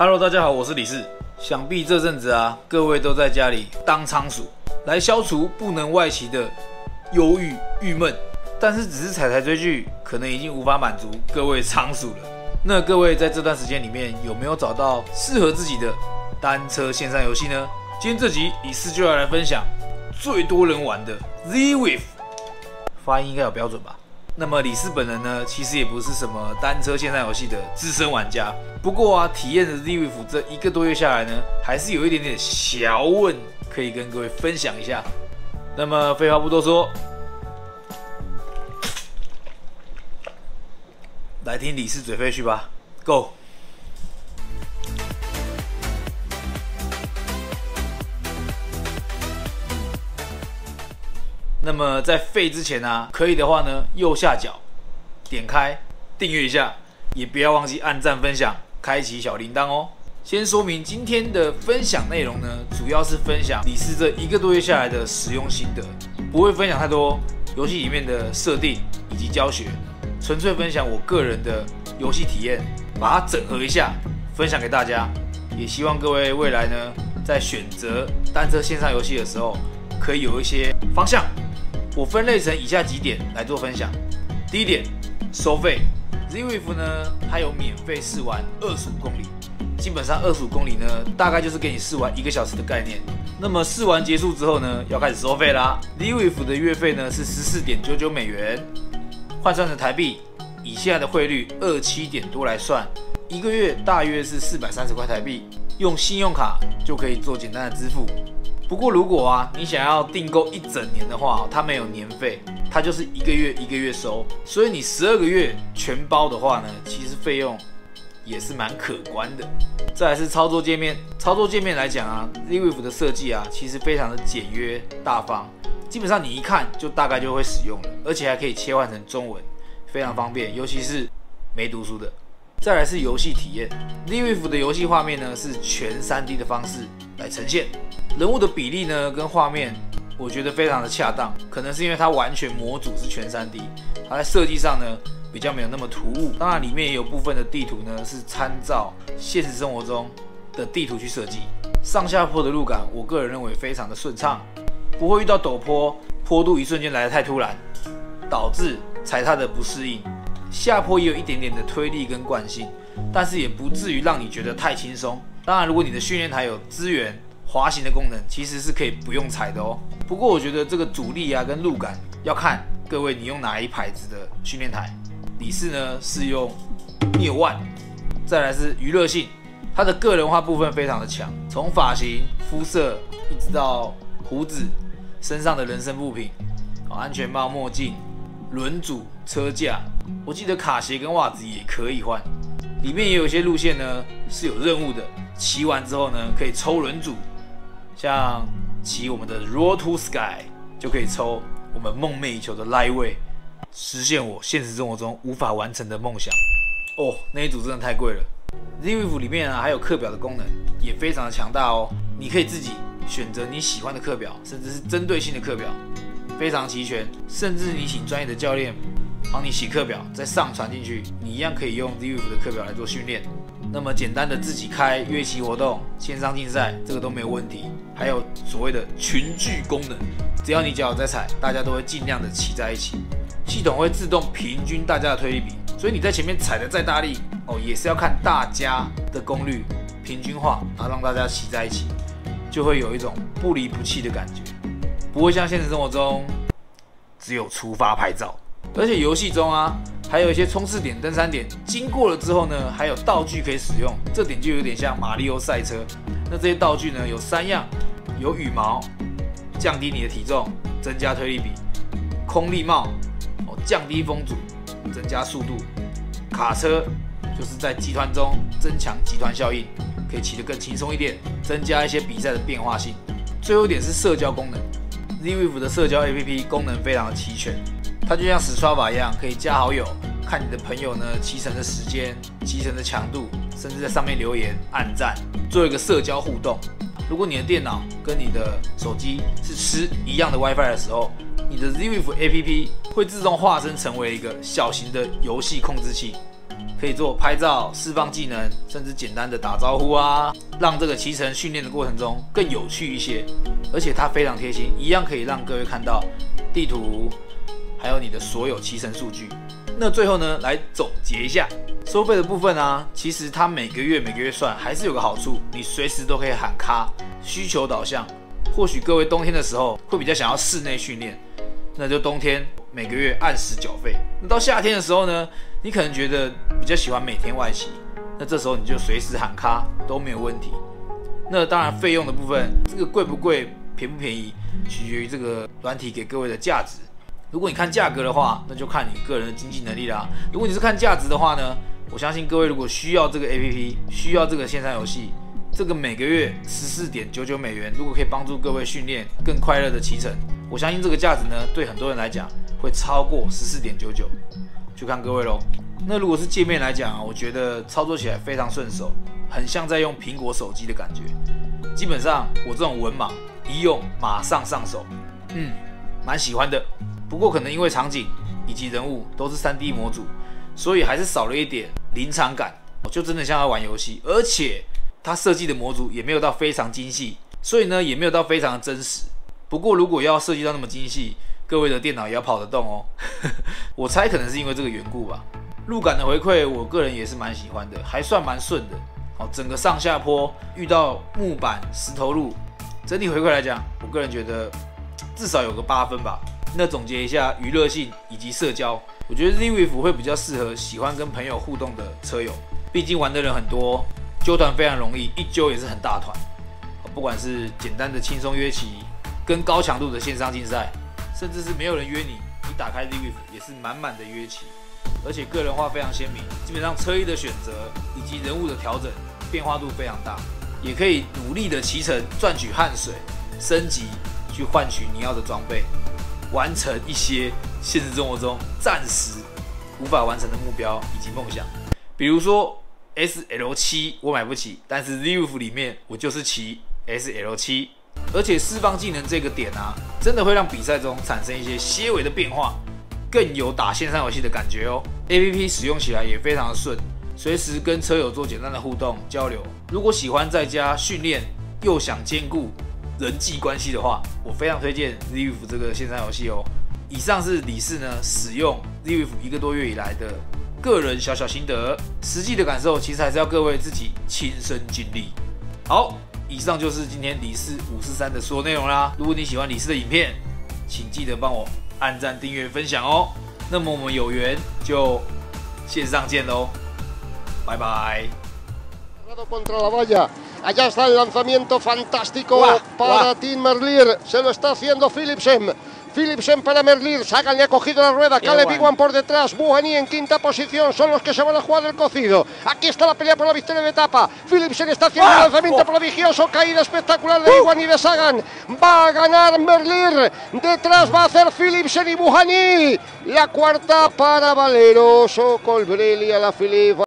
Hello， 大家好，我是李四。想必这阵子啊，各位都在家里当仓鼠，来消除不能外骑的忧郁、郁闷。但是只是踩追剧，可能已经无法满足各位仓鼠了。那各位在这段时间里面，有没有找到适合自己的单车线上游戏呢？今天这集李四就要来分享最多人玩的 Zwift， 发音应该有标准吧？那么李四本人呢，其实也不是什么单车线上游戏的资深玩家，不过啊，体验的 Zwift 这1个多月下来呢，还是有一点点小问，可以跟各位分享一下。那么废话不多说，来听李四嘴废墟吧 ，Go！那么在废之前啊，可以的话呢，右下角点开订阅一下，也不要忘记按赞分享，开启小铃铛哦。先说明今天的分享内容呢，主要是分享李四这1个多月下来的使用心得，不会分享太多游戏里面的设定以及教学，纯粹分享我个人的游戏体验，把它整合一下，分享给大家。也希望各位未来呢，在选择单车线上游戏的时候，可以有一些方向。我分类成以下几点来做分享。第一点，收费。Zwift 呢，它有免费试玩25公里，基本上25公里呢，大概就是给你试玩1个小时的概念。那么试玩结束之后呢，要开始收费啦。Zwift 的月费呢是14.99美元，换算成台币，以现在的汇率27点多来算，1个月大约是430块台币，用信用卡就可以做简单的支付。不过如果啊，你想要订购1整年的话，它没有年费，它就是1个月1个月收，所以你12个月全包的话呢，其实费用也是蛮可观的。再来是操作界面，操作界面来讲啊 ，Zwift 的设计啊，其实非常的简约大方，基本上你一看就大概就会使用了，而且还可以切换成中文，非常方便，尤其是没读书的。再来是游戏体验 ，Zwift 的游戏画面呢是全 3D 的方式来呈现。人物的比例呢，跟画面，我觉得非常的恰当，可能是因为它完全模组是全 3D， 它在设计上呢比较没有那么突兀。当然，里面也有部分的地图呢是参照现实生活中的地图去设计。上下坡的路感，我个人认为非常的顺畅，不会遇到陡坡，坡度一瞬间来得太突然，导致踩踏的不适应。下坡也有一点点的推力跟惯性，但是也不至于让你觉得太轻松。当然，如果你的训练台有资源滑行的功能，其实是可以不用踩的哦。不过我觉得这个阻力啊跟路感要看各位你用哪一牌子的训练台。李四呢是用 Neo One， 再来是娱乐性，它的个人化部分非常的强，从发型、肤色一直到胡子、身上的人身物品、安全帽、墨镜、轮组、车架，我记得卡鞋跟袜子也可以换。里面也有一些路线呢是有任务的，骑完之后呢可以抽轮组。像骑我们的 Road to Sky 就可以抽我们梦寐以求的 Lightweight， 实现我现实生活中无法完成的梦想。哦，那一组真的太贵了。Zwift 里面啊还有课表的功能，也非常的强大哦。你可以自己选择你喜欢的课表，甚至是针对性的课表，非常齐全。甚至你请专业的教练帮你写课表，再上传进去，你一样可以用 Zwift 的课表来做训练。那么简单的自己开约骑活动、线上竞赛，这个都没有问题。还有所谓的群聚功能，只要你脚有在踩，大家都会尽量的骑在一起，系统会自动平均大家的推力比，所以你在前面踩的再大力哦，也是要看大家的功率平均化，然后让大家骑在一起，就会有一种不离不弃的感觉，不会像现实生活中只有出发拍照。而且游戏中啊，还有一些冲刺点、登山点，经过了之后呢，还有道具可以使用，这点就有点像马里奥赛车。那这些道具呢，有3样，有羽毛，降低你的体重，增加推力比；空力帽，降低风阻，增加速度；卡车，就是在集团中增强集团效应，可以骑得更轻松一点，增加一些比赛的变化性。最后一点是社交功能 ，Zwift 的社交 APP 功能非常的齐全。它就像史刷法一样，可以加好友，看你的朋友呢骑乘的时间、骑乘的强度，甚至在上面留言、按赞，做一个社交互动。如果你的电脑跟你的手机是吃一样的 WiFi 的时候，你的 Zwift APP 会自动化身成为一个小型的游戏控制器， 可以做拍照、释放技能，甚至简单的打招呼啊，让这个骑乘训练的过程中更有趣一些。而且它非常贴心，一样可以让各位看到地图，还有你的所有骑乘数据。那最后呢，来总结一下收费的部分啊，其实它每个月算，还是有个好处，你随时都可以喊卡，需求导向。或许各位冬天的时候会比较想要室内训练，那就冬天每个月按时缴费。那到夏天的时候呢，你可能觉得比较喜欢每天外骑，那这时候你就随时喊卡都没有问题。那当然费用的部分，这个贵不贵、便不便宜，取决于这个软体给各位的价值。如果你看价格的话，那就看你个人的经济能力啦。如果你是看价值的话呢，我相信各位如果需要这个 APP， 需要这个线上游戏，这个每个月14.99美元，如果可以帮助各位训练更快乐的骑乘，我相信这个价值呢，对很多人来讲会超过14.99，就看各位咯。那如果是界面来讲啊，我觉得操作起来非常顺手，很像在用苹果手机的感觉。基本上我这种文盲一用马上上手，蛮喜欢的。不过可能因为场景以及人物都是 3D 模组，所以还是少了一点临场感，就真的像在玩游戏。而且它设计的模组也没有到非常精细，所以呢也没有到非常的真实。不过如果要设计到那么精细，各位的电脑也要跑得动哦。我猜可能是因为这个缘故吧。路感的回馈，我个人也是蛮喜欢的，还算蛮顺的。整个上下坡遇到木板、石头路，整体回馈来讲，我个人觉得至少有个8分吧。那总结一下娱乐性以及社交，我觉得 Zwift 会比较适合喜欢跟朋友互动的车友，毕竟玩的人很多，揪团非常容易，一揪也是很大团。不管是简单的轻松约骑，跟高强度的线上竞赛，甚至是没有人约你，你打开 Zwift 也是满满的约骑，而且个人化非常鲜明，基本上车衣的选择以及人物的调整变化度非常大，也可以努力的骑乘赚取汗水，升级去换取你要的装备。完成一些现实生活中暂时无法完成的目标以及梦想，比如说 SL7 我买不起，但是 Zwift 里面我就是骑 SL7， 而且释放技能这个点啊，真的会让比赛中产生一些些微的变化，更有打线上游戏的感觉哦。APP 使用起来也非常的顺，随时跟车友做简单的互动交流。如果喜欢在家训练又想兼顾人际关系的话，我非常推荐 Zwift 这个线上游戏哦。以上是李氏呢使用 Zwift 1个多月以来的个人小心得，实际的感受其实还是要各位自己亲身经历。好，以上就是今天李氏543的所有内容啦。如果你喜欢李氏的影片，请记得帮我按赞、订阅、分享哦。那么我们有缘就线上见喽，拜拜。 Contra la valla. Allá está el lanzamiento fantástico para Tim Merlier. Se lo está haciendo Philipsen. Philipsen para Merlier. Sagan le ha cogido la rueda. Caleb Ewan por detrás. Buhani en quinta posición. Son los que se van a jugar el cocido. Aquí está la pelea por la victoria de etapa. Philipsen está haciendo un lanzamiento prodigioso. Caída espectacular de Ewan y de Sagan. Va a ganar Merlier. Detrás va a hacer Philipsen y Buhani. La cuarta para Valeroso. Colbrelli a la Philippe.